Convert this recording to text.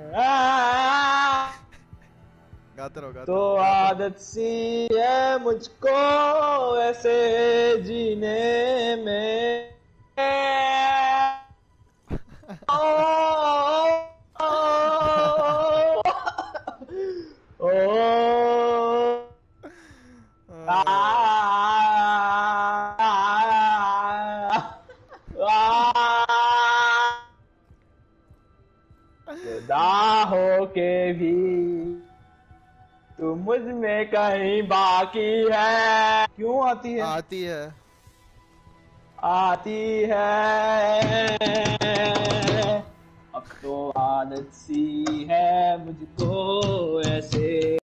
गाते रहो, गाते तो रहो, गाते रहो। आदत सी है मुझको ऐसे जीने में। ओ, ओ, आ, जुदा हो के भी तू मुझ में कहीं बाकी है। क्यों आती है? आती है। आती है। अब तो आदत सी है मुझको ऐसे